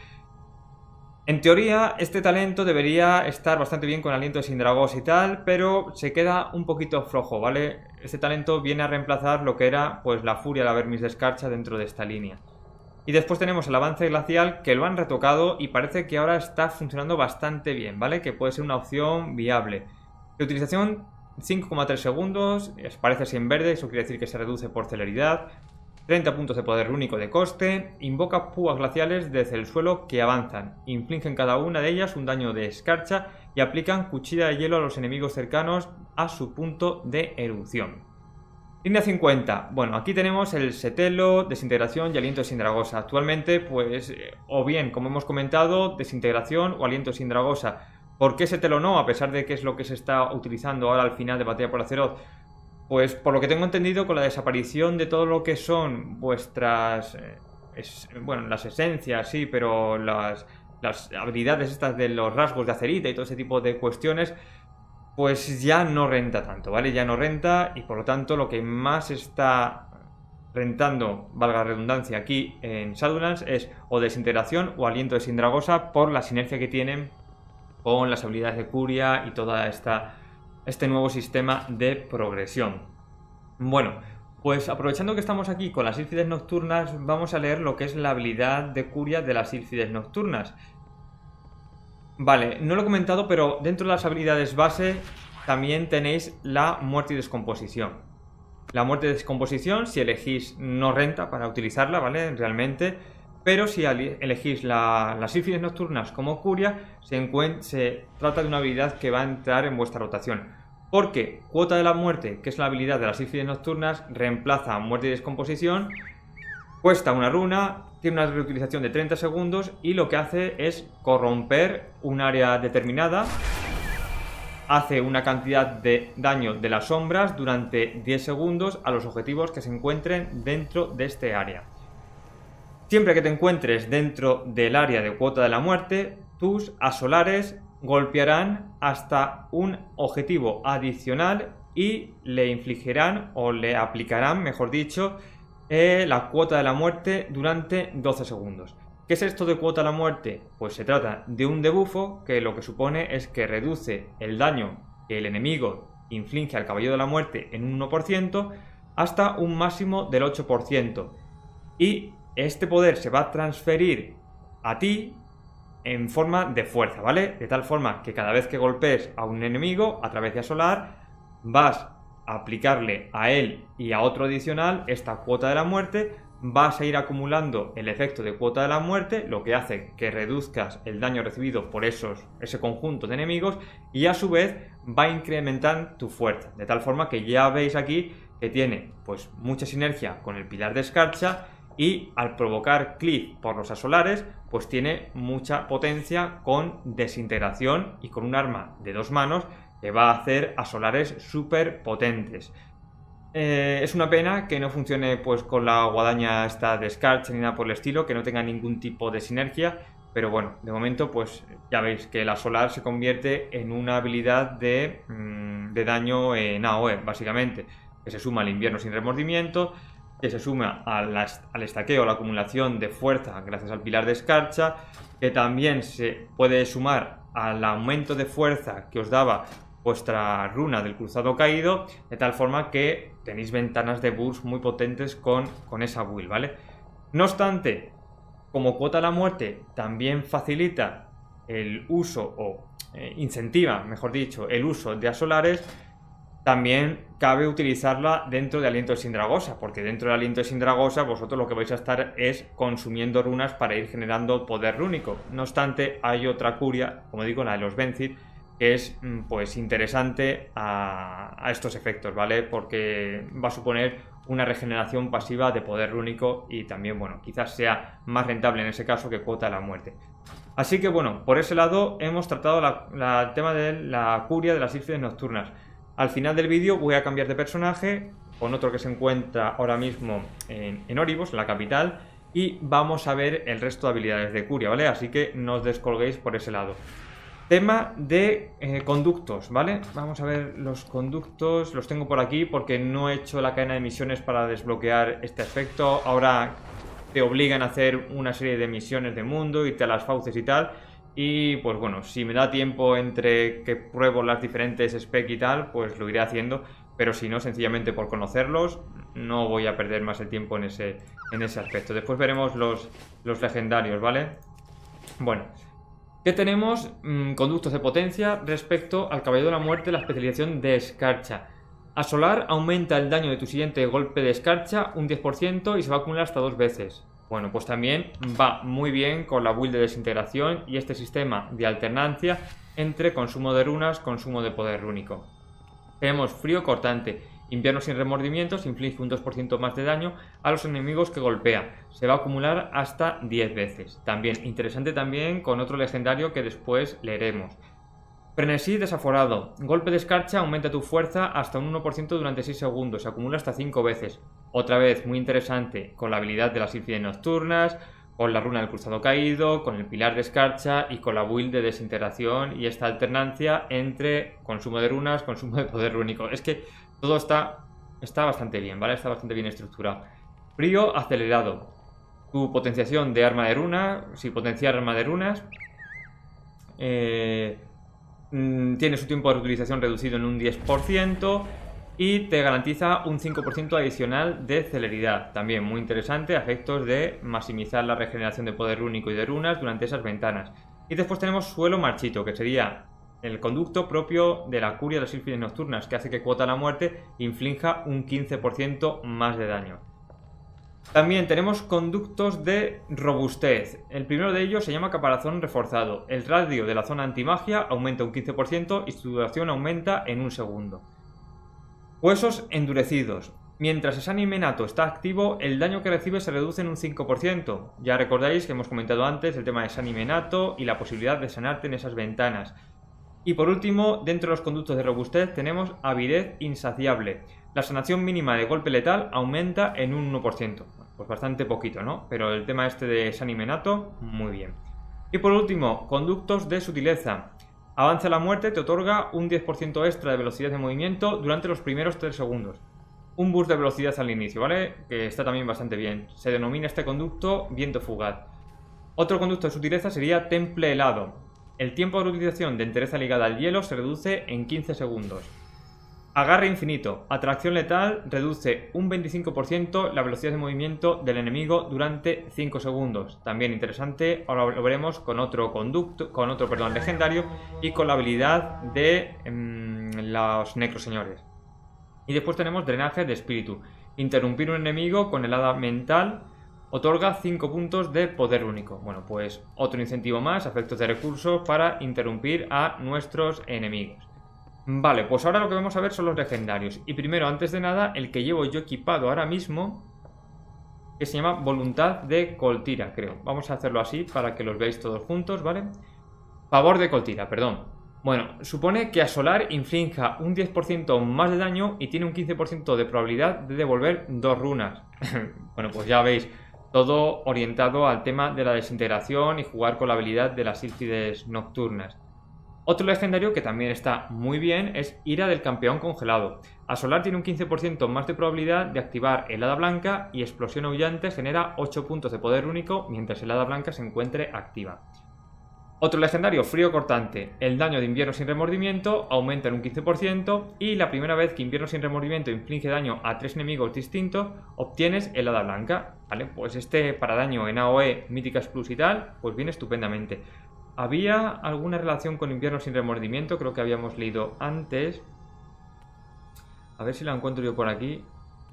En teoría, este talento debería estar bastante bien con aliento de Sindragos y tal, pero se queda un poquito flojo, ¿vale? Este talento viene a reemplazar lo que era pues la furia de la Vermis de Escarcha dentro de esta línea. Y después tenemos el avance glacial, que lo han retocado y parece que ahora está funcionando bastante bien, ¿vale? Que puede ser una opción viable. De utilización cinco coma tres segundos, parece así en verde, eso quiere decir que se reduce por celeridad. treinta puntos de poder único de coste, invoca púas glaciales desde el suelo que avanzan, infligen cada una de ellas un daño de escarcha y aplican cuchilla de hielo a los enemigos cercanos a su punto de erupción. Línea cincuenta. Bueno, aquí tenemos el Setelo, Desintegración y Aliento de Sindragosa. Actualmente, pues, o bien, como hemos comentado, Desintegración o Aliento de Sindragosa. ¿Por qué Setelo no? A pesar de que es lo que se está utilizando ahora al final de Batalla por Azeroth. Pues, por lo que tengo entendido, con la desaparición de todo lo que son vuestras... Eh, es, bueno, las esencias, sí, pero las, las habilidades estas de los rasgos de Acerita y todo ese tipo de cuestiones... pues ya no renta tanto, ¿vale? Ya no renta y por lo tanto lo que más está rentando, valga la redundancia, aquí en Shadowlands es o Desintegración o Aliento de Sindragosa por la sinergia que tienen con las habilidades de Curia y todo este nuevo sistema de progresión. Bueno, pues aprovechando que estamos aquí con las Sílfides Nocturnas, vamos a leer lo que es la habilidad de Curia de las Sílfides Nocturnas. Vale, no lo he comentado, pero dentro de las habilidades base también tenéis la muerte y descomposición. La muerte y descomposición, si elegís, no renta para utilizarla, ¿vale? Realmente. Pero si elegís la, las Sílfides Nocturnas como Curia, se, se trata de una habilidad que va a entrar en vuestra rotación. Porque Cuota de la Muerte, que es la habilidad de las Sílfides Nocturnas, reemplaza muerte y descomposición. Cuesta una runa, tiene una reutilización de treinta segundos y lo que hace es corromper un área determinada. Hace una cantidad de daño de las sombras durante diez segundos a los objetivos que se encuentren dentro de este área. Siempre que te encuentres dentro del área de Cuota de la Muerte, tus asolares golpearán hasta un objetivo adicional y le infligirán o le aplicarán, mejor dicho, Eh, la Cuota de la Muerte durante doce segundos. ¿Qué es esto de Cuota de la Muerte? Pues se trata de un debuffo que lo que supone es que reduce el daño que el enemigo inflige al Caballero de la Muerte en un uno por ciento hasta un máximo del ocho por ciento. Y este poder se va a transferir a ti en forma de fuerza, ¿vale? De tal forma que cada vez que golpees a un enemigo a través de asolar, vas aplicarle a él y a otro adicional esta Cuota de la Muerte, vas a ir acumulando el efecto de Cuota de la Muerte, lo que hace que reduzcas el daño recibido por esos, ese conjunto de enemigos y a su vez va a incrementar tu fuerza, de tal forma que ya veis aquí que tiene pues mucha sinergia con el Pilar de Escarcha y al provocar clip por los asolares pues tiene mucha potencia con Desintegración y con un arma de dos manos que va a hacer asolares súper potentes. Eh, es una pena que no funcione pues con la guadaña esta de Escarcha ni nada por el estilo, que no tenga ningún tipo de sinergia, pero bueno, de momento pues ya veis que el asolar se convierte en una habilidad de, mmm, de daño en A O E, básicamente, que se suma al invierno sin remordimiento, que se suma al, al estaqueo, a la acumulación de fuerza gracias al Pilar de Escarcha, que también se puede sumar al aumento de fuerza que os daba vuestra runa del Cruzado Caído, de tal forma que tenéis ventanas de burst muy potentes con, con esa build, ¿vale? No obstante, como Cuota de la Muerte también facilita el uso, o eh, incentiva, mejor dicho, el uso de asolares, también cabe utilizarla dentro de Aliento de Sindragosa, porque dentro de Aliento de Sindragosa vosotros lo que vais a estar es consumiendo runas para ir generando poder rúnico. No obstante, hay otra curia, como digo, la de los Vencid, que es pues interesante a, a estos efectos, ¿vale? Porque va a suponer una regeneración pasiva de poder rúnico y también, bueno, quizás sea más rentable en ese caso que Cuota de la Muerte. Así que, bueno, por ese lado hemos tratado la, la, el tema de la curia de las Sílfides Nocturnas. Al final del vídeo voy a cambiar de personaje con otro que se encuentra ahora mismo en, en Oribos, la capital, y vamos a ver el resto de habilidades de curia, ¿vale? Así que no os descolguéis por ese lado. Tema de eh, conductos, ¿vale? Vamos a ver los conductos, los tengo por aquí porque no he hecho la cadena de misiones para desbloquear este aspecto. Ahora te obligan a hacer una serie de misiones de mundo, irte a las fauces y tal. Y pues bueno, si me da tiempo entre que pruebo las diferentes spec y tal, pues lo iré haciendo. Pero si no, sencillamente por conocerlos, no voy a perder más el tiempo en ese, en ese aspecto. Después veremos los, los legendarios, ¿vale? Bueno, ¿qué tenemos? Mm, conductos de potencia respecto al Caballero de la Muerte, la especialización de escarcha. Asolar aumenta el daño de tu siguiente golpe de escarcha un diez por ciento y se va a acumular hasta dos veces. Bueno, pues también va muy bien con la build de desintegración y este sistema de alternancia entre consumo de runas, consumo de poder rúnico. Tenemos frío cortante. Invierno sin remordimientos, inflige un dos por ciento más de daño a los enemigos que golpea. Se va a acumular hasta diez veces. También interesante también con otro legendario que después leeremos. Frenesí desaforado. Golpe de escarcha aumenta tu fuerza hasta un uno por ciento durante seis segundos. Se acumula hasta cinco veces. Otra vez muy interesante con la habilidad de las sílfides nocturnas, con la runa del cruzado caído, con el pilar de escarcha y con la build de desintegración y esta alternancia entre consumo de runas, consumo de poder rúnico. Es que todo está, está bastante bien, ¿vale? Está bastante bien estructurado. Frío acelerado. Tu potenciación de arma de runa, si potenciar arma de runas, eh, mmm, tiene su tiempo de reutilización reducido en un diez por ciento y te garantiza un cinco por ciento adicional de celeridad. También muy interesante, a efectos de maximizar la regeneración de poder rúnico y de runas durante esas ventanas. Y después tenemos suelo marchito, que sería el conducto propio de la curia de las sílfides nocturnas, que hace que Cuota a la Muerte inflinja un quince por ciento más de daño. También tenemos conductos de robustez. El primero de ellos se llama caparazón reforzado. El radio de la zona antimagia aumenta un quince por ciento y su duración aumenta en un segundo. Huesos endurecidos. Mientras el Sanimenato está activo, el daño que recibe se reduce en un cinco por ciento. Ya recordáis que hemos comentado antes el tema de Sanimenato y la posibilidad de sanarte en esas ventanas. Y por último, dentro de los conductos de robustez tenemos avidez insaciable. La sanación mínima de golpe letal aumenta en un uno por ciento. Pues bastante poquito, ¿no? Pero el tema este de Sanimenato, muy bien. Y por último, conductos de sutileza. Avance a la muerte te otorga un diez por ciento extra de velocidad de movimiento durante los primeros tres segundos. Un boost de velocidad al inicio, ¿vale? Que está también bastante bien. Se denomina este conducto viento fugaz. Otro conducto de sutileza sería temple helado. El tiempo de utilización de entereza ligada al hielo se reduce en quince segundos. Agarre infinito. Atracción letal reduce un veinticinco por ciento la velocidad de movimiento del enemigo durante cinco segundos. También interesante, ahora lo veremos con otro conducto, con otro, perdón, legendario y con la habilidad de mmm, los necroseñores. Y después tenemos drenaje de espíritu. Interrumpir un enemigo con helada mental otorga cinco puntos de poder único. Bueno, pues otro incentivo más, efectos de recursos para interrumpir a nuestros enemigos. Vale, pues ahora lo que vamos a ver son los legendarios. Y primero, antes de nada, el que llevo yo equipado ahora mismo, que se llama Voluntad de Coltira, creo. Vamos a hacerlo así para que los veáis todos juntos, ¿vale? Favor de Coltira, perdón. Bueno, supone que Asolar inflinja un diez por ciento más de daño y tiene un quince por ciento de probabilidad de devolver dos runas. Bueno, pues ya veis, todo orientado al tema de la desintegración y jugar con la habilidad de las sílfides nocturnas. Otro legendario que también está muy bien es Ira del Campeón Congelado. Asolar tiene un quince por ciento más de probabilidad de activar helada blanca y explosión aullante genera ocho puntos de poder único mientras helada blanca se encuentre activa. Otro legendario, Frío Cortante. El daño de invierno sin remordimiento aumenta en un quince por ciento y la primera vez que invierno sin remordimiento inflige daño a tres enemigos distintos, obtienes helada blanca. Vale, pues este para daño en A O E, Míticas Plus y tal, pues viene estupendamente. ¿Había alguna relación con invierno sin remordimiento? Creo que habíamos leído antes. A ver si la encuentro yo por aquí.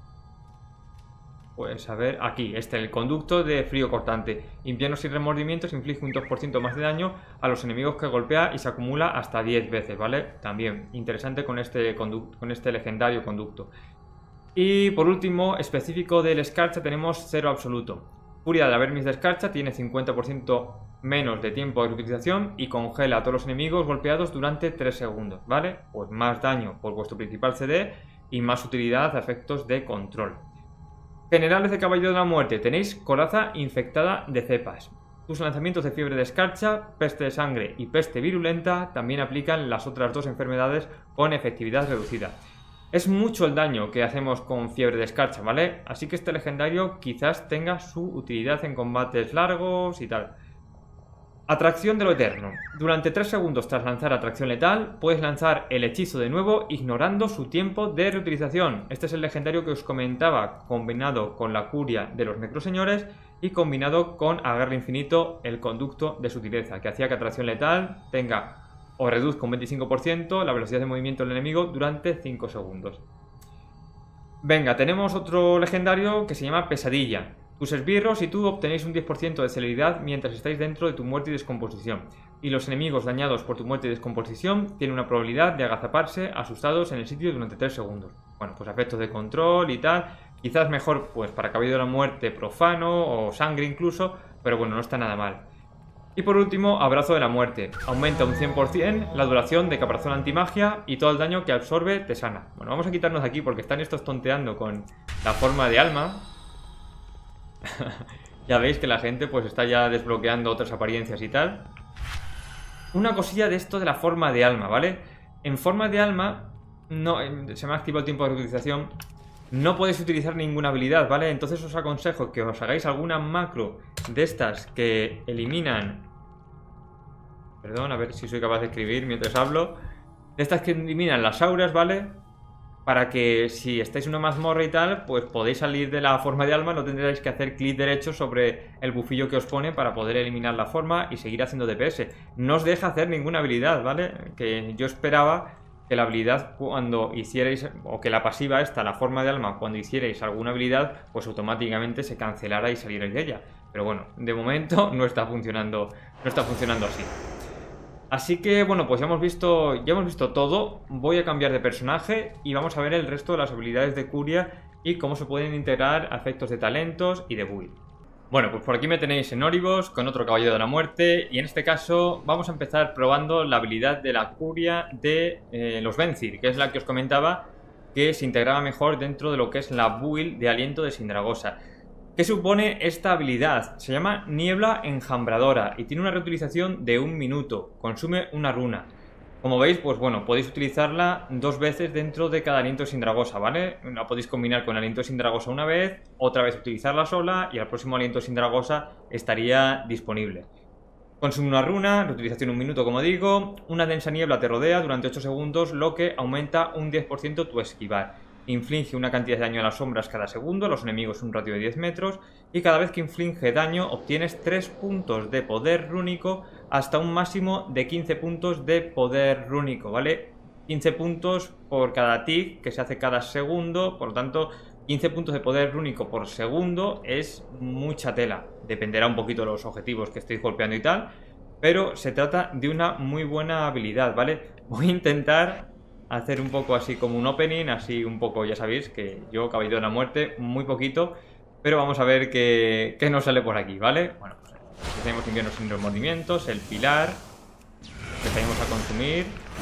Pues a ver, aquí, este, el conducto de Frío Cortante. Invierno sin remordimientos inflige un dos por ciento más de daño a los enemigos que golpea y se acumula hasta diez veces, ¿vale? También interesante con este, conducto, con este legendario conducto. Y por último, específico del Escarcha, tenemos cero absoluto. Furia de la Vermis de Escarcha tiene cincuenta por ciento menos de tiempo de utilización y congela a todos los enemigos golpeados durante tres segundos, ¿vale? Pues más daño por vuestro principal C D y más utilidad a efectos de control. Generales de Caballero de la Muerte, tenéis coraza infectada de cepas. Tus lanzamientos de fiebre de escarcha, peste de sangre y peste virulenta también aplican las otras dos enfermedades con efectividad reducida. Es mucho el daño que hacemos con fiebre de escarcha, ¿vale? Así que este legendario quizás tenga su utilidad en combates largos y tal. Atracción de lo eterno. Durante tres segundos tras lanzar atracción letal, puedes lanzar el hechizo de nuevo ignorando su tiempo de reutilización. Este es el legendario que os comentaba, combinado con la curia de los necroseñores y combinado con agarre infinito, el conducto de sutileza, que hacía que atracción letal tenga o reduzca un veinticinco por ciento la velocidad de movimiento del enemigo durante cinco segundos. Venga, tenemos otro legendario que se llama Pesadilla. Tus esbirros y tú obtenéis un diez por ciento de celeridad mientras estáis dentro de tu muerte y descomposición. Y los enemigos dañados por tu muerte y descomposición tienen una probabilidad de agazaparse asustados en el sitio durante tres segundos. Bueno, pues efectos de control y tal. Quizás mejor pues para Caballero de la Muerte profano o sangre incluso, pero bueno, no está nada mal. Y por último, Abrazo de la Muerte. Aumenta un cien por cien la duración de caparazón antimagia y todo el daño que absorbe te sana. Bueno, vamos a quitarnos de aquí porque están estos tonteando con la forma de alma. Ya veis que la gente pues está ya desbloqueando otras apariencias y tal. Una cosilla de esto de la forma de alma, ¿vale? En forma de alma no, se me ha activado el tiempo de reutilización. No podéis utilizar ninguna habilidad, ¿vale? Entonces os aconsejo que os hagáis alguna macro de estas que eliminan... Perdón, a ver si soy capaz de escribir mientras hablo. De estas que eliminan las auras, ¿vale? Para que si estáis en una mazmorra y tal, pues podéis salir de la forma de alma, no tendréis que hacer clic derecho sobre el bufillo que os pone para poder eliminar la forma y seguir haciendo D P S. No os deja hacer ninguna habilidad, ¿vale? Que yo esperaba que la habilidad cuando hicierais, o que la pasiva esta, la forma de alma, cuando hicierais alguna habilidad, pues automáticamente se cancelara y salierais de ella. Pero bueno, de momento no está funcionando, no está funcionando así. Así que, bueno, pues ya hemos visto ya hemos visto todo. Voy a cambiar de personaje y vamos a ver el resto de las habilidades de curia y cómo se pueden integrar a efectos de talentos y de build. Bueno, pues por aquí me tenéis en Oribos con otro Caballero de la Muerte y en este caso vamos a empezar probando la habilidad de la curia de eh, los Vencir, que es la que os comentaba que se integraba mejor dentro de lo que es la build de Aliento de Sindragosa. ¿Qué supone esta habilidad? Se llama Niebla Enjambradora y tiene una reutilización de un minuto. Consume una runa. Como veis, pues bueno, podéis utilizarla dos veces dentro de cada Aliento de Sindragosa, ¿vale? La podéis combinar con Aliento de Sindragosa una vez, otra vez utilizarla sola y al próximo Aliento de Sindragosa estaría disponible. Consume una runa, reutilización un minuto como digo, una densa niebla te rodea durante ocho segundos, lo que aumenta un diez por ciento tu esquivar. Inflige una cantidad de daño a las sombras cada segundo, a los enemigos un ratio de diez metros, y cada vez que inflige daño obtienes tres puntos de poder rúnico hasta un máximo de quince puntos de poder rúnico, ¿vale? quince puntos por cada tic que se hace cada segundo, por lo tanto quince puntos de poder rúnico por segundo es mucha tela. Dependerá un poquito de los objetivos que estéis golpeando y tal, pero se trata de una muy buena habilidad, ¿vale? Voy a intentar hacer un poco así como un opening, así un poco, ya sabéis que yo, Caballero de la Muerte, muy poquito, pero vamos a ver qué, qué nos sale por aquí, ¿vale? Bueno, pues aquí tenemos invierno sin remordimientos, el pilar, que tenemos a consumir.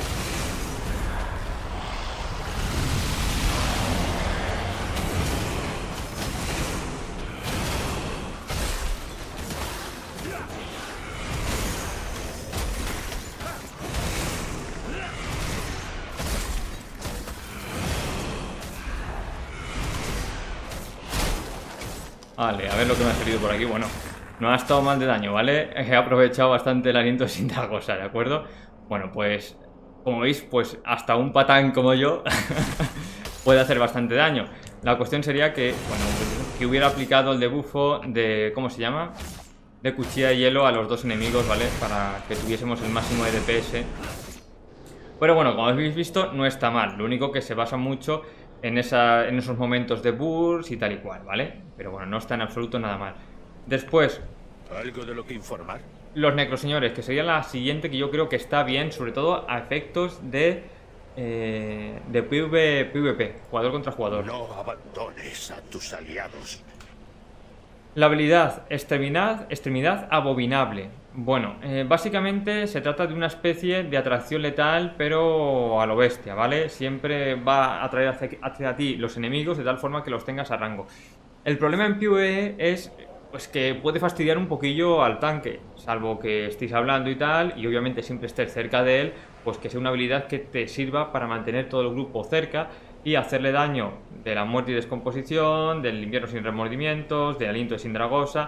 Vale, a ver lo que me ha salido por aquí. Bueno, no ha estado mal de daño, ¿vale? He aprovechado bastante el aliento de Sindragosa, ¿de acuerdo? Bueno, pues, como veis, pues hasta un patán como yo puede hacer bastante daño. La cuestión sería que, bueno, que hubiera aplicado el debuffo de, ¿cómo se llama? De cuchilla de hielo a los dos enemigos, ¿vale? Para que tuviésemos el máximo de D P S. Pero bueno, como habéis visto, no está mal. Lo único que se basa mucho en, esa, en esos momentos de burst y tal y cual, ¿vale? Pero bueno, no está en absoluto nada mal. Después, ¿algo de lo que informar? Los necroseñores, que sería la siguiente que yo creo que está bien, sobre todo a efectos de eh, de PV, PvP, jugador contra jugador. No abandones a tus aliados. La habilidad extremidad, extremidad abominable. Bueno, eh, básicamente se trata de una especie de atracción letal, pero a lo bestia, ¿vale? Siempre va a atraer hacia, hacia ti los enemigos de tal forma que los tengas a rango. El problema en PvE es pues que puede fastidiar un poquillo al tanque, salvo que estéis hablando y tal, y obviamente siempre estés cerca de él, pues que sea una habilidad que te sirva para mantener todo el grupo cerca y hacerle daño de la muerte y descomposición, del invierno sin remordimientos, del aliento de Sindragosa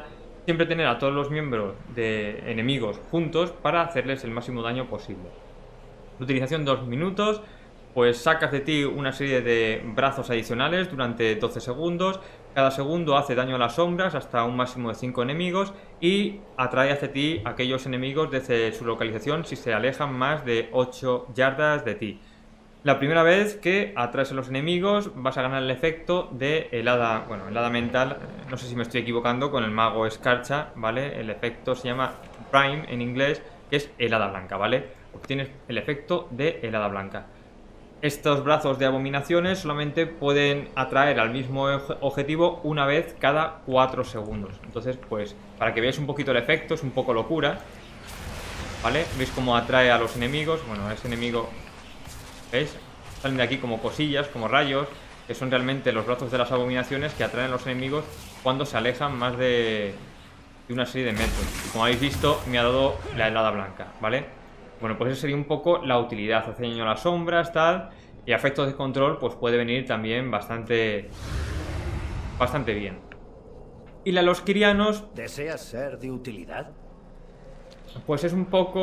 Siempre tener a todos los miembros de enemigos juntos para hacerles el máximo daño posible. Utilización dos minutos. Pues sacas de ti una serie de brazos adicionales durante doce segundos. Cada segundo hace daño a las sombras hasta un máximo de cinco enemigos. Y atrae hacia ti aquellos enemigos desde su localización si se alejan más de ocho yardas de ti. La primera vez que atraes a los enemigos vas a ganar el efecto de helada, bueno, helada mental. No sé si me estoy equivocando con el mago Escarcha, ¿vale? El efecto se llama Prime en inglés, que es helada blanca, ¿vale? Obtienes el efecto de helada blanca. Estos brazos de abominaciones solamente pueden atraer al mismo objetivo una vez cada cuatro segundos. Entonces, pues, para que veáis un poquito el efecto, es un poco locura, ¿vale? ¿Veis cómo atrae a los enemigos? Bueno, ese enemigo, ¿veis? Salen de aquí como cosillas, como rayos, que son realmente los brazos de las abominaciones que atraen a los enemigos cuando se alejan más de, de una serie de metros. Y como habéis visto, me ha dado la helada blanca, ¿vale? Bueno, pues esa sería un poco la utilidad. Hace daño a las sombras, tal. Y a efectos de control, pues puede venir también bastante... Bastante bien. Y la los Kyrianos... ¿Deseas ser de utilidad? Pues es un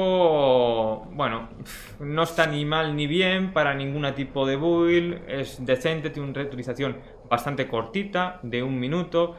poco... Bueno, no está ni mal ni bien para ningún tipo de build. Es decente, tiene una reutilización bastante cortita, de un minuto.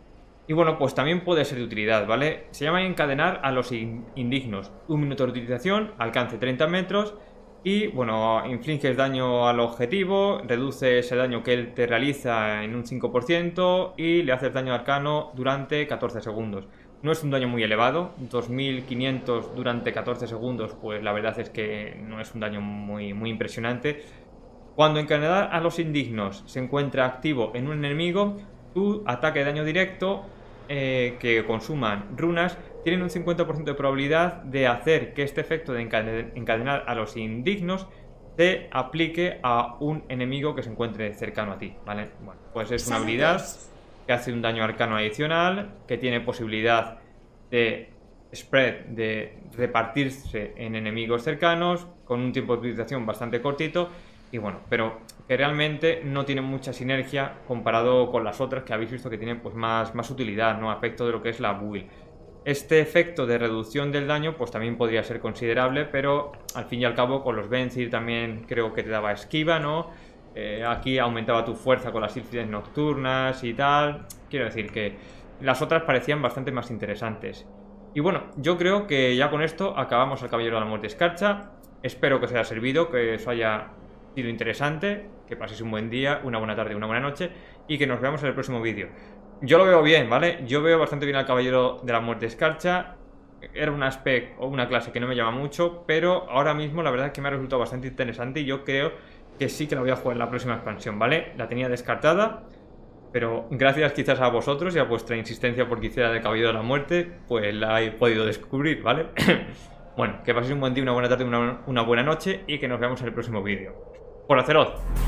Y bueno, pues también puede ser de utilidad, ¿vale? Se llama encadenar a los indignos. Un minuto de utilización, alcance treinta metros. Y bueno, infliges daño al objetivo, reduce ese daño que él te realiza en un cinco por ciento y le haces daño arcano durante catorce segundos. No es un daño muy elevado, dos mil quinientos durante catorce segundos, pues la verdad es que no es un daño muy, muy impresionante. Cuando encadenar a los indignos se encuentra activo en un enemigo, tu ataque de daño directo eh, que consuman runas tienen un cincuenta por ciento de probabilidad de hacer que este efecto de encadenar a los indignos se aplique a un enemigo que se encuentre cercano a ti, ¿vale? Bueno, pues es una habilidad que hace un daño arcano adicional, que tiene posibilidad de spread, de repartirse en enemigos cercanos, con un tiempo de utilización bastante cortito, y bueno, pero que realmente no tiene mucha sinergia comparado con las otras que habéis visto que tienen pues más, más utilidad, ¿no? A efecto de lo que es la build. Este efecto de reducción del daño pues también podría ser considerable, pero al fin y al cabo con los Vencir también creo que te daba esquiva, ¿no? Eh, aquí aumentaba tu fuerza con las sílfides nocturnas y tal. Quiero decir que las otras parecían bastante más interesantes. Y bueno, yo creo que ya con esto acabamos el Caballero de la Muerte Escarcha. Espero que os haya servido, que os haya sido interesante, que paséis un buen día, una buena tarde, una buena noche y que nos veamos en el próximo vídeo. Yo lo veo bien, ¿vale? Yo veo bastante bien al Caballero de la Muerte Escarcha. Era una spec o una clase que no me llama mucho, pero ahora mismo la verdad es que me ha resultado bastante interesante y yo creo que sí que la voy a jugar en la próxima expansión, ¿vale? La tenía descartada, pero gracias quizás a vosotros y a vuestra insistencia por que hiciera de Caballero de la Muerte, pues la he podido descubrir, ¿vale? Bueno, que paséis un buen día, una buena tarde, una, una buena noche y que nos veamos en el próximo vídeo. ¡Por Azeroth!